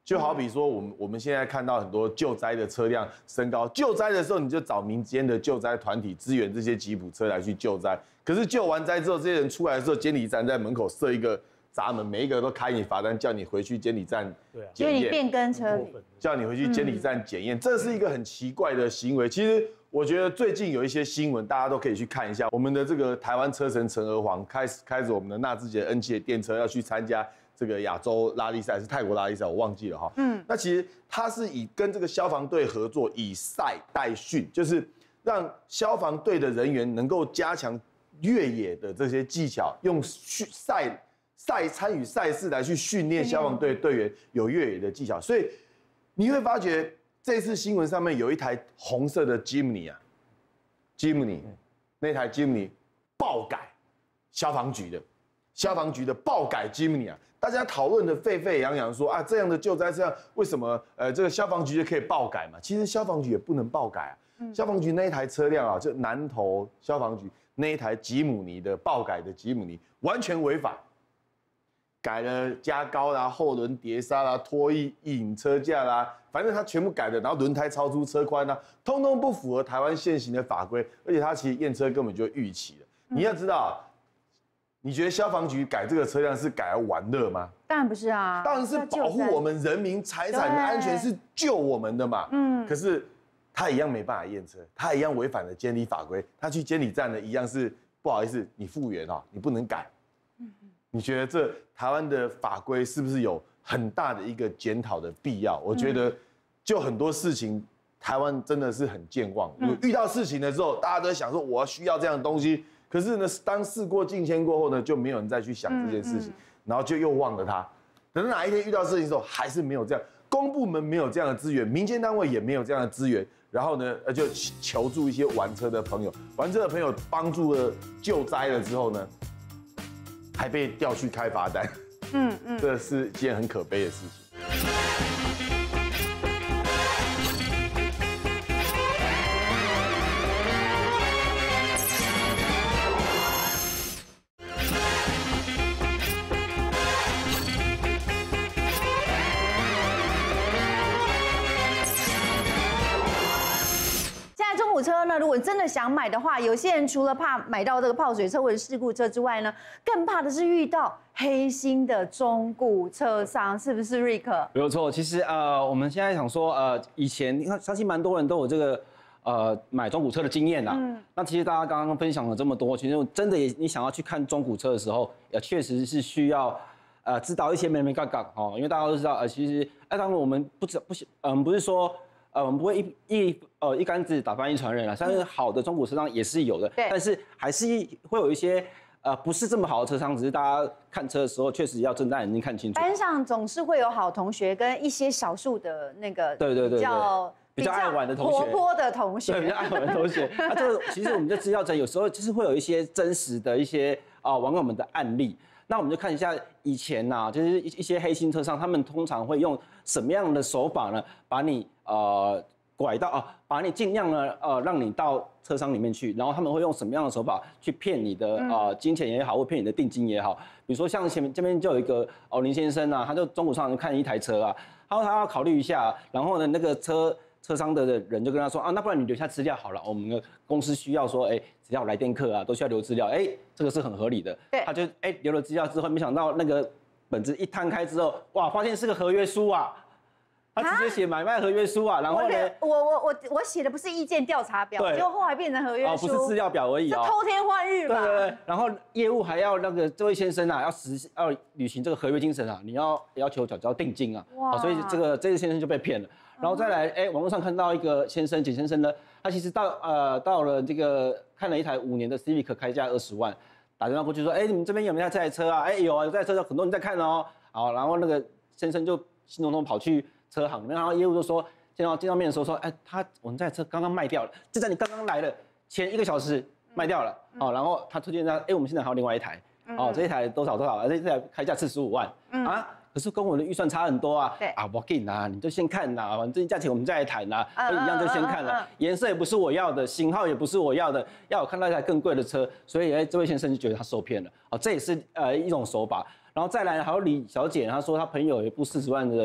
就好比说，我们我们现在看到很多救灾的车辆升高，救灾的时候你就找民间的救灾团体支援这些吉普车来去救灾。可是救完灾之后，这些人出来的时候，监理站在门口设一个闸门，每一个都开你罚单，叫你回去监理站检验， 因为你变更车， 叫你回去监理站检验，这是一个很奇怪的行为。其实我觉得最近有一些新闻，大家都可以去看一下。我们的这个台湾车神陈娥皇开始开始我们的纳智捷 N 七的电车要去参加这个亚洲拉力赛，是泰国拉力赛，我忘记了哈。嗯，那其实它是以跟这个消防队合作，以赛代训，就是让消防队的人员能够加强越野的这些技巧，用赛赛参与赛事来去训练消防队队员有越野的技巧。所以你会发觉这次新闻上面有一台红色的 Jimny 啊 ，Jimny 那台 Jimny 爆改消防局的。消防局的爆改 Jimny 啊，大家讨论的沸沸扬扬，说啊这样的救灾车辆为什么呃这个消防局就可以爆改嘛？其实消防局也不能爆改啊。嗯、消防局那一台车辆啊，就南投消防局那一台吉姆尼的爆改的吉姆尼，完全违法，改了加高啦、后轮碟刹啦、拖曳引车架啦，反正它全部改的，然后轮胎超出车宽啦，通通不符合台湾现行的法规，而且它其实验车根本就预期了。你要知道。你觉得消防局改这个车辆是改来玩乐吗？ 当然不是啊， 当然是保护我们人民财产的安全，是救我们的嘛。嗯，可是他一样没办法验车，他一样违反了监理法规，他去监理站呢一样是不好意思，你复原啊，你不能改。嗯，你觉得这台湾的法规是不是有很大的一个检讨的必要？我觉得就很多事情，台湾真的是很健忘。遇到事情的时候，大家都在想说我需要这样的东西。可是呢，当事过境迁过后呢，就没有人再去想这件事情，嗯嗯、然后就又忘了它。等到哪一天遇到事情的时候，还是没有这样，公部门没有这样的资源，民间单位也没有这样的资源，然后呢，就求助一些玩车的朋友，玩车的朋友帮助了救灾了之后呢，还被调去开罚单，嗯嗯，这是一件很可悲的事情。 车呢，如果真的想买的话，有些人除了怕买到这个泡水车或者事故车之外呢，更怕的是遇到黑心的中古车商，是不是 Rick？ 没有错，其实呃，我们现在想说，呃，以前你看，相信蛮多人都有这个呃买中古车的经验啦。嗯。那其实大家刚刚分享了这么多，其实真的也你想要去看中古车的时候，也确实是需要呃知道一些眉眉角角哦，因为大家都知道，呃，其实哎，当然我们不知不嗯、呃、不是说。呃，我们不会一一呃一竿子打翻一船人啊，但是好的中古车商也是有的，对，但是还是会有一些呃不是这么好的车商，只是大家看车的时候确实要睁大眼睛看清楚。 班上总是会有好同学跟一些少数的那个对对对比较比较爱玩的同学， 活泼的同学， 对，比较爱玩的同学。那这个其实我们就资料站有时候就是会有一些真实的一些啊网友们的案例。那我们就看一下以前呐、啊，就是一些黑心车商，他们通常会用什么样的手法呢？把你呃拐到啊，把你尽量呢呃让你到车商里面去，然后他们会用什么样的手法去骗你的呃金钱也好，或骗你的定金也好。比如说像前面这边就有一个哦林先生啊，他就中古商就看一台车啊，他说他要考虑一下，然后呢那个车。车商的人就跟他说啊，那不然你留下资料好了，我们的公司需要说，哎，只要来电客啊，都需要留资料，哎，这个是很合理的。对，他就哎留了资料之后，没想到那个本子一摊开之后，哇，发现是个合约书啊，他直接写买卖合约书啊，然后呢， 我我我我写的不是意见调查表，结果后来变成合约书， 哦，不是资料表而已啊，偷天换日吧。 对对对，然后业务还要那个这位先生啊，要实要履行这个合约精神啊，你要要求缴交定金啊，哇，所以这个这位先生就被骗了。然后再来，哎，网络上看到一个先生，简先生呢，他其实到呃到了这个看了一台五年的 Civic 开价二十万，打电话过去说，哎，你们这边有没有这台车啊？哎，有啊，有这台车，很多人在看哦。好，然后那个先生就兴冲冲跑去车行里面，然后业务就说，见到见到面的时候说，哎，他我们这台车刚刚卖掉了，就在你刚刚来的前一个小时卖掉了。哦，然后他推荐他，哎，我们现在还有另外一台，哦，这一台多少多少，这台开价四十五万啊。可是跟我的预算差很多啊！对啊，我给你啊，你就先看呐，反正价钱我们再来谈呐，都一样就先看了。颜色也不是我要的，型号也不是我要的，要我看到一台更贵的车，所以哎，这位先生就觉得他受骗了啊，这也是呃一种手法。然后再来还有李小姐，她说她朋友有一部四十万的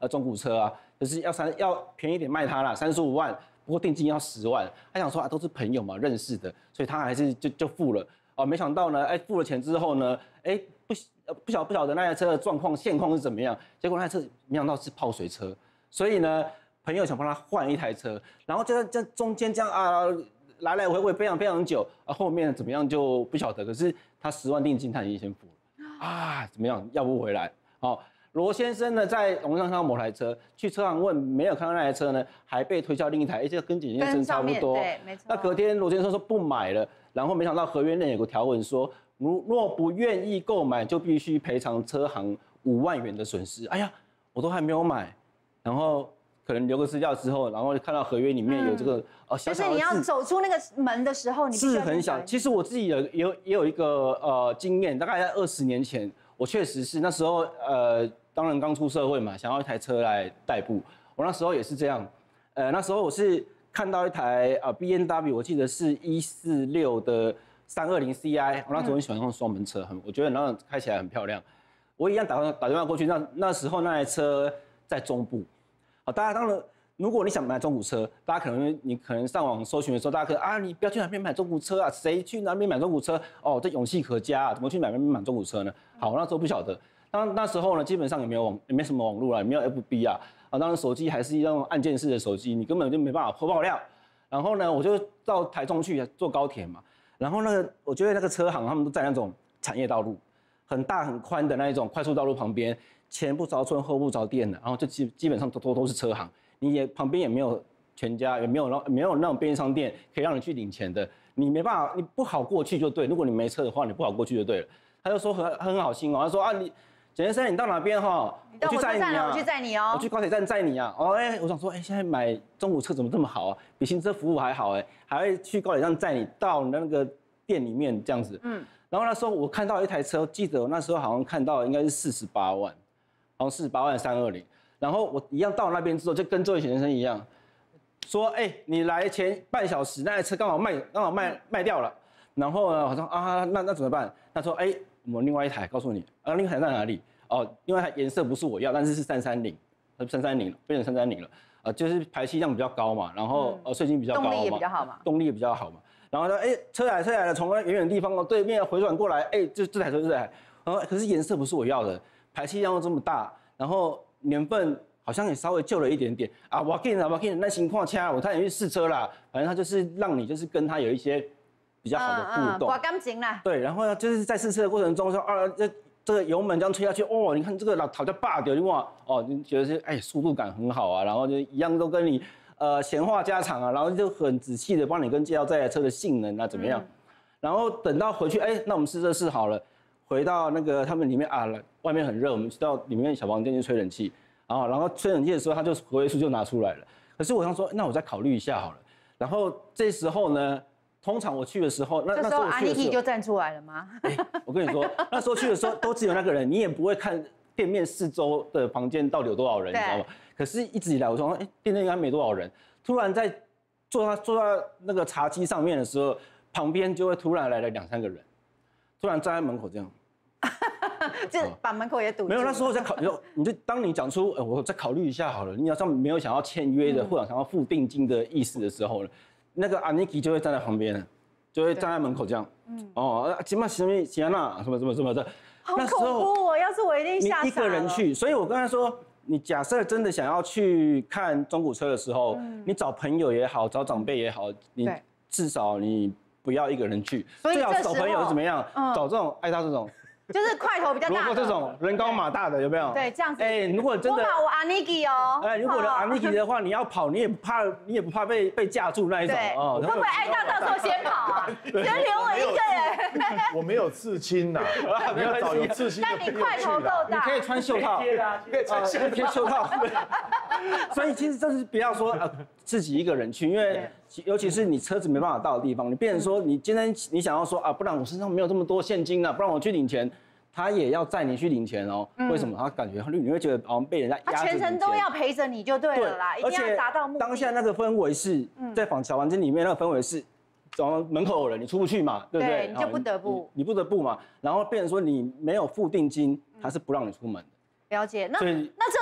呃中古车啊，就是要三要便宜点卖他啦，三十五万，不过定金要十万。他想说啊，都是朋友嘛，认识的，所以他还是就就付了。哦，没想到呢，哎，付了钱之后呢，哎，不不晓不晓得那台车的状况现况是怎么样，结果那台车没想到是泡水车，所以呢，朋友想帮他换一台车，然后这这中间这样啊来来回回非常非常久，啊后面怎么样就不晓得，可是他十万定金他已经先付了，啊怎么样要不回来？好、哦，罗先生呢在网上看到某台车，去车行问没有看到那台车呢，还被推销另一台，哎这个跟简先生差不多， 对，没错。 那隔天罗先生说不买了，然后没想到合约内有个条文说，如若不愿意购买，就必须赔偿车行五万元的损失。哎呀，我都还没有买，然后可能留个资料之后，然后看到合约里面有这个、嗯、呃小小的字， 就是你要走出那个门的时候，你字很小。其实我自己有有也有一个呃经验，大概在二十年前，我确实是那时候呃当然刚出社会嘛，想要一台车来代步，我那时候也是这样，呃那时候我是看到一台呃 B M W， 我记得是一四六的三二零 C I， 我那时候很喜欢用双门车，很我觉得那样开起来很漂亮。我一样打打电话过去，那那时候那台车在中部，好，大家当然，如果你想买中古车，大家可能你可能上网搜寻的时候，大家可能啊，你不要去哪边买中古车啊，谁去哪边买中古车？哦，这勇气可嘉啊，怎么去哪边买中古车呢？好，我那时候不晓得，当那时候呢，基本上也没有网，也没什么网络啊，也没有 F B 啊，啊，当然手机还是一种按键式的手机，你根本就没办法破爆料。然后呢，我就到台中去坐高铁嘛，然后那个我觉得那个车行他们都在那种产业道路，很大很宽的那一种快速道路旁边，前不着村后不着店的，然后就基基本上都都都是车行，你也旁边也没有全家，也没有那没有那种便利商店可以让你去领钱的，你没办法，你不好过去就对，如果你没车的话，你不好过去就对了。他就说很很好心哦，他说啊你简先生你到哪边哈？ 我去载你啊，我去载你哦， 我去高铁站载你啊。哦哎，我想说哎现在买中古车怎么这么好啊？比新车服务还好哎，还会去高铁站载你到那个店里面这样子。嗯。然后那时候我看到一台车，记得我那时候好像看到应该是四十八万，好像四十八万三二零。然后我一样到那边之后，就跟周伟先生一样，说：“哎、欸，你来前半小时那台车刚好卖，刚好卖卖掉了。然后呢，好像啊，那那怎么办？他说：哎、欸，我们另外一台，告诉你，啊，另外一台在哪里？哦，另外一台颜色不是我要，但是是三三零，三三零变成三三零了。呃，就是排气量比较高嘛，然后呃税金比较高嘛， 动力也比较好嘛， 动力也比较好嘛。然后呢，哎、欸，车来车来了，从远远的地方哦对面回转过来，哎、欸，就这台车这台，然后可是颜色不是我要的，排气量又这么大，然后年份。”好像也稍微旧了一点点啊，我给你了，我给你那情况掐，我带你去试车啦。反正他就是让你就是跟他有一些比较好的互动， 刮感情啦。 对，然后呢就是在试车的过程中说啊，这这个油门这样吹下去，哦，你看这个老头叫霸掉，你哇，哦，你觉得是哎速度感很好啊，然后就一样都跟你呃闲话家常啊，然后就很仔细的帮你跟介绍这台车的性能啊怎么样，嗯、然后等到回去，哎，那我们试车试好了，回到那个他们里面啊，外面很热，我们去到里面小房间去吹冷气。啊，然后吹冷气的时候，他就合约书就拿出来了。可是我想说，那我再考虑一下好了。然后这时候呢，通常我去的时候，那那时候阿尼基就站出来了吗？ 欸、我跟你说，那时候去的时候都只有那个人，你也不会看店面四周的房间到底有多少人，你知道吗？可是一直以来我说，哎、欸，店内应该没多少人。突然在坐到坐到那个茶几上面的时候，旁边就会突然来了两三个人，突然站在门口这样。 就把门口也堵住。 没有，那时候在考虑，你就当你讲出，呃，我再考虑一下好了。你要上没有想要签约的，嗯、或者想要付定金的意思的时候呢，那个阿尼基就会站在旁边，就会站在门口这样。嗯。哦，什么什么喜安娜，什么什么什么的。 好恐怖哦！要是我一定吓傻了。 你一个人去，所以我刚才说，你假设真的想要去看中古车的时候，嗯、你找朋友也好，找长辈也好，你至少你不要一个人去，最好找朋友怎么样？嗯、找这种爱他这种。 就是块头比较大的， 如果这种人高马大的有没有？ 对，这样子。 哎、欸，如果真的， 我阿尼基哦。 哎、欸，如果有阿尼基的话，你要跑，你也不怕，你也不怕被被架住那一种哦。会不会爱大到时候先跑啊？先留我一个人。 我没有刺青呐，你要找有刺青的。 但你块头够大， 你可以穿袖套， 可以穿可以袖套。所以其实这是不要说呃自己一个人去，因为尤其是你车子没办法到的地方，你变成说你今天你想要说啊，不然我身上没有这么多现金啊，不然我去领钱。他也要载你去领钱哦，嗯、为什么？他感觉你会觉得好像被人家压着领钱， 他全程都要陪着你就对了啦，一定要达到目的。 当下那个氛围是在房小房间里面，那个氛围是，然后门口有人，你出不去嘛，对不对？ 对，你就不得不， 你, 你不得不嘛。然后变成说你没有付定金，他是不让你出门的。 了解，那那这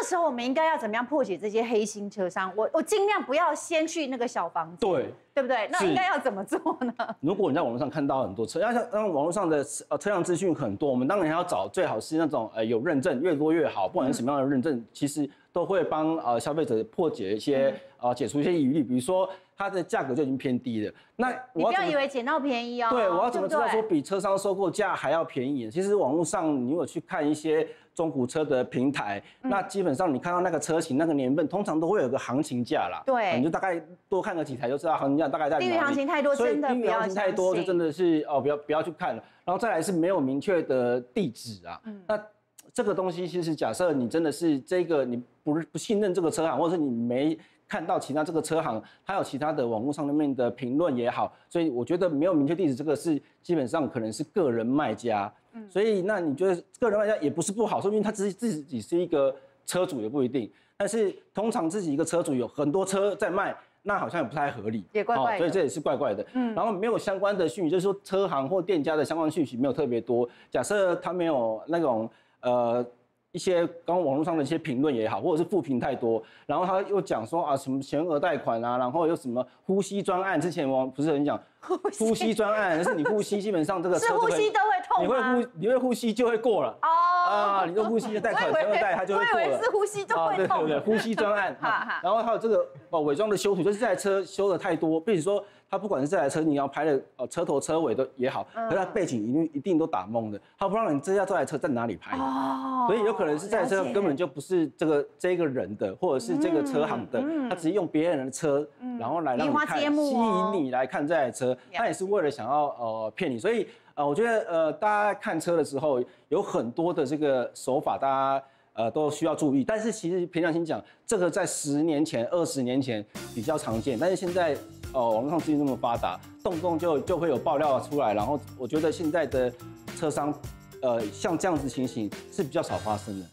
这时候我们应该要怎么样破解这些黑心车商？我我尽量不要先去那个小房间， 对， 对不对？那应该要怎么做呢？如果你在网络上看到很多车，要像让网络上的呃车辆资讯很多，我们当然要找最好是那种呃有认证，越多越好，不管是什么样的认证，其实都会帮呃消费者破解一些呃解除一些疑虑，比如说它的价格就已经偏低了，那你不要以为捡到便宜哦。 对，我要怎么知道说比车商收购价还要便宜？其实网络上你如果去看一些中古车的平台，那基本上你看到那个车型、那个年份，通常都会有个行情价啦。 对， 你就大概多看个几台就知道行情价大概在哪里。 低于行情太多，真的不要相信。 低于行情太多就真的是哦，不要不要去看了。然后再来是没有明确的地址啊，那这个东西其实假设你真的是这个你不不信任这个车行，或者是你没看到其他这个车行，它有其他的网络上面的评论也好，所以我觉得没有明确地址，这个是基本上可能是个人卖家。嗯，所以那你觉得个人卖家也不是不好，说明他自己自己是一个车主也不一定。但是通常自己一个车主有很多车在卖，那好像也不太合理， 也怪怪的， 所以这也是怪怪的。嗯，然后没有相关的讯息，就是说车行或店家的相关讯息没有特别多。假设他没有那种呃。一些刚刚网络上的一些评论也好，或者是负评太多，然后他又讲说啊什么全额贷款啊，然后又什么呼吸专案，之前我不是很讲呼吸专案，但是你呼吸基本上这个车是呼吸都会痛吗？ 你会呼你会呼吸就会过了哦啊，你的呼吸的贷款全额贷它就会过了， 我以为是呼吸就会痛， 对对对，呼吸专案，然后还有这个哦伪装的修图，就是这台车修的太多，比如说。他不管是这台车，你要拍的呃车头车尾都也好，可是它背景一定一定都打蒙的，他不让你知道这台车在哪里拍，哦，所以有可能是这台车根本就不是这个这个人的，或者是这个车行的，他只是用别人的车，然后来让你看，吸引你来看这台车，他也是为了想要呃骗你，所以呃我觉得呃大家看车的时候有很多的这个手法，大家。呃，都需要注意，但是其实凭良心讲，这个在十年前、二十年前比较常见，但是现在，呃，网络上资讯那么发达，动不动就就会有爆料出来，然后我觉得现在的车商，呃，像这样子情形是比较少发生的。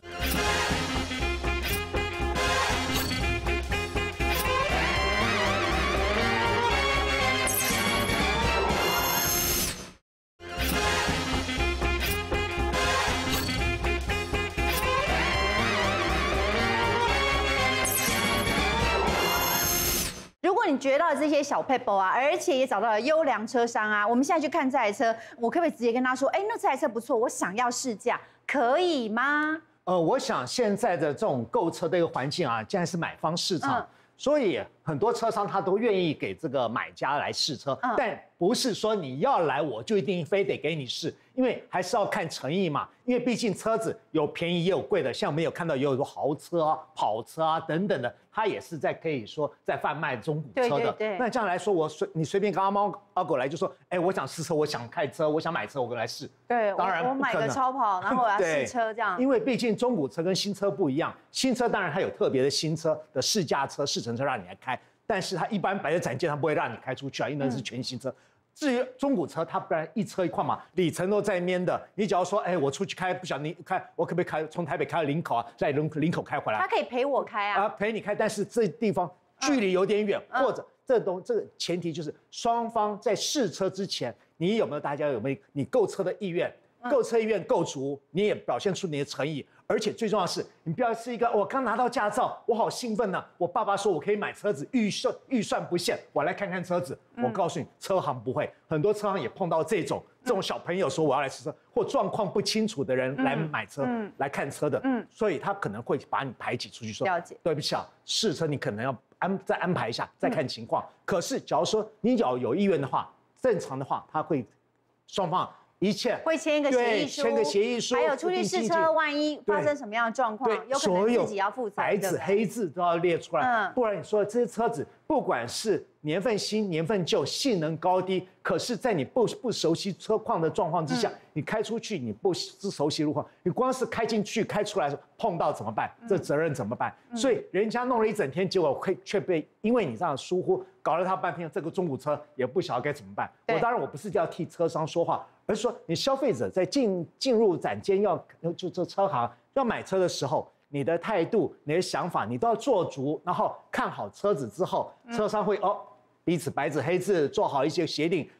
你觉到这些小撇步啊，而且也找到了优良车商啊，我们现在去看这台车，我可不可以直接跟他说，哎，那这台车不错，我想要试驾，可以吗？ 呃，我想现在的这种购车的一个环境啊，既然是买方市场，嗯、所以很多车商他都愿意给这个买家来试车，嗯、但不是说你要来我就一定非得给你试，因为还是要看诚意嘛。因为毕竟车子有便宜也有贵的，像我们有看到也有说豪车啊、跑车啊等等的，它也是在可以说在贩卖中古车的。对对对，那这样来说，我随你随便跟阿猫阿狗来就说，哎，我想试车，我想开车，我想买车，我来试。 对， 当然我买个超跑，然后我要试车这样。 因为毕竟中古车跟新车不一样，新车当然它有特别的新车的试驾车、试乘车让你来开，但是它一般摆在展间，它不会让你开出去啊，因为那是全新车。嗯，至于中古车，它不然一车一况嘛，里程都在面的。你只要说，哎，我出去开，不晓得你开，我可不可以开从台北开到林口啊，在林林口开回来？ 他可以陪我开啊。 啊，陪你开，但是这地方距离有点远，嗯、或者这东这个前提就是双方在试车之前，你有没有大家有没有你购车的意愿？购车意愿够足，你也表现出你的诚意。而且最重要的是，你不要是一个我刚拿到驾照，我好兴奋呢、啊。我爸爸说我可以买车子，预算预算不限，我来看看车子。嗯、我告诉你，车行不会，很多车行也碰到这种这种小朋友说我要来试车，或状况不清楚的人来买车、嗯嗯、来看车的。嗯，所以他可能会把你排挤出去说， 了解， 对不起啊，试车你可能要安再安排一下，再看情况。嗯、可是假如说你要有意愿的话，正常的话，他会双方。一切会签一个协议书， 签个协议书， 还有出去试车，万一发生什么样的状况，有可能自己要负责， 白纸黑字都要列出来。嗯，不然你说这些车子，不管是年份新、年份旧，性能高低，可是在你不不熟悉车况的状况之下，嗯、你开出去你不是熟悉路况，你光是开进去、开出来碰到怎么办？这责任怎么办？嗯、所以人家弄了一整天，结果会却被因为你这样疏忽，搞了他半天，这个中古车也不晓得该怎么办。我当然我不是要替车商说话。而是说，你消费者在进进入展间要就这车行要买车的时候，你的态度、你的想法，你都要做足，然后看好车子之后，车商会哦彼此白纸黑字做好一些协定，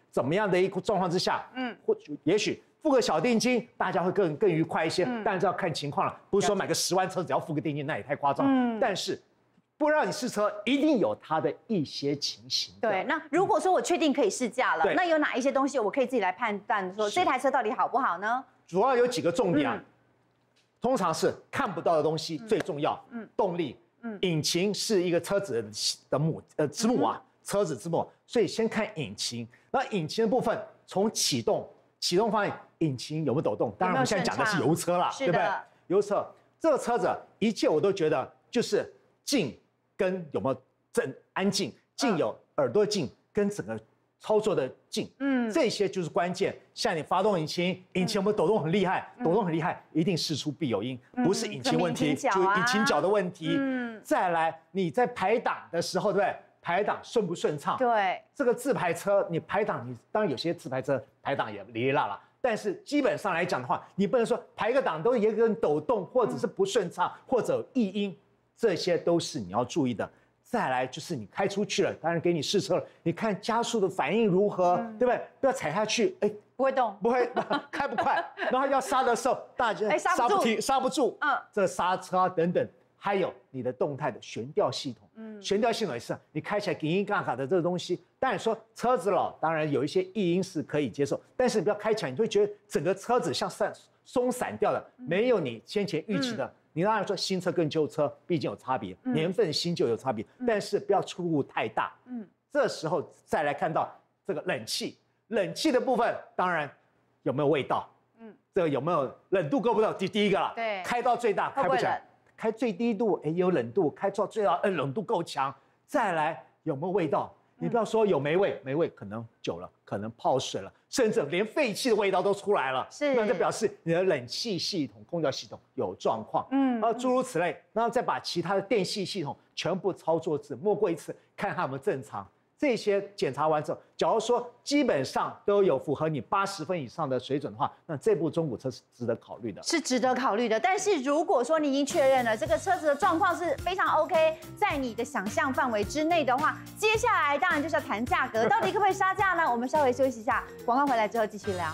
怎么样的一个状况之下，嗯，或也许付个小定金，大家会更更愉快一些。嗯，当然是要看情况了，不是说买个十万车只要付个定金，那也太夸张。嗯，但是不让你试车，一定有它的一些情形。 对，那如果说我确定可以试驾了，那有哪一些东西我可以自己来判断，说这台车到底好不好呢？ 主要有几个重点啊，通常是看不到的东西最重要。嗯，动力。嗯，引擎是一个车子的母呃之母啊，车子之母，所以先看引擎。那引擎的部分，从启动，启动方面，引擎有没有抖动？当然我们现在讲的是油车啦，对不对？油车这个车子，一切我都觉得就是静跟有没有正安静，静有耳朵静跟整个操作的静，嗯，这些就是关键。像你发动引擎，引擎有没有抖动很厉害？抖动很厉害，一定事出必有因，不是引擎问题，就引擎脚的问题。嗯。再来，你在排档的时候，对不对？排档顺不顺畅？ 对， 这个自排车，你排档，你当然有些自排车排档也哩哩啦啦，但是基本上来讲的话，你不能说排个档都有一个人抖动，或者是不顺畅，或者异音，这些都是你要注意的。再来就是你开出去了，当然给你试车了，你看加速的反应如何，嗯、对不对？不要踩下去，哎， 不会动， 不会开不快，然后要刹的时候，大家哎刹不住， 刹不住，嗯，这刹车啊等等。还有你的动态的悬吊系统，嗯，悬吊系统也是，你开起来紧紧嘎嘎的这个东西。当然说车子老，当然有一些异音是可以接受，但是你不要开起来，你会觉得整个车子像散松散掉的，没有你先前预期的。嗯、你当然说新车跟旧车毕竟有差别，嗯、年份新旧有差别，嗯、但是不要出入太大。嗯，这时候再来看到这个冷气，冷气的部分当然有没有味道？嗯，这个有没有冷度够不够？第第一个了，对，开到最大开不起来。开最低度，哎，有冷度；开到最大，呃，冷度够强。再来有没有味道？你不要说有没味，没味可能久了，可能泡水了，甚至连废气的味道都出来了。是，那就表示你的冷气系统、空调系统有状况。嗯，啊，诸如此类，然后再把其他的电系系统全部操作次摸过一次，看它有没有正常。这些检查完之后，假如说基本上都有符合你八十分以上的水准的话，那这部中古车是值得考虑的， 是值得考虑的。但是如果说你已经确认了这个车子的状况是非常 OK， 在你的想象范围之内的话，接下来当然就是要谈价格，到底可不可以杀价呢？我们稍微休息一下，广告回来之后继续聊。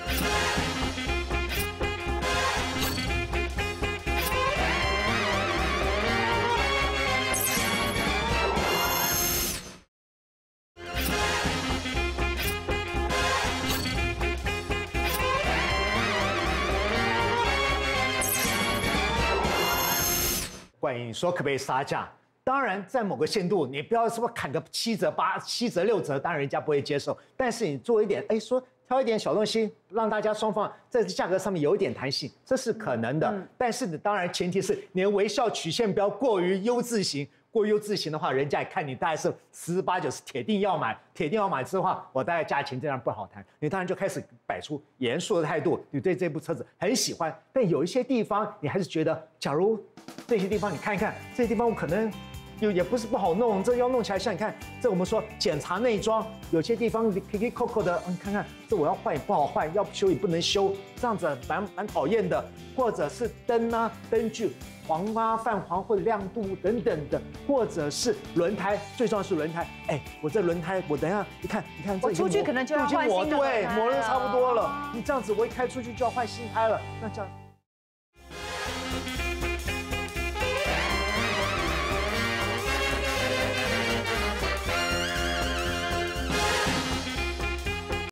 关于你说可不可以杀价？当然，在某个限度，你不要什么砍个七折、八七折、六折，当然人家不会接受。但是你做一点，哎，说挑一点小东西，让大家双方在价格上面有一点弹性，这是可能的。嗯、但是呢，当然前提是你的微笑曲线不要过于 U 字形。过 U 字形的话，人家也看你大概是十之八九是铁定要买，铁定要买之后的话，我大概价钱这样不好谈。你当然就开始摆出严肃的态度，你对这部车子很喜欢，但有一些地方你还是觉得，假如这些地方你看一看，这些地方我可能有也不是不好弄，这要弄起来像你看，这我们说检查内装，有些地方 K K 扣扣的，你看看这我要换也不好换，要修也不能修，这样子蛮蛮讨厌的。或者是灯啊灯具黄啊泛黄或者亮度等等的，或者是轮胎，最重要是轮胎。哎，我这轮胎我等一下你看你看这我出去可能就要换新的轮胎了， 对，磨的差不多了，你这样子我一开出去就要换新胎了，那这样。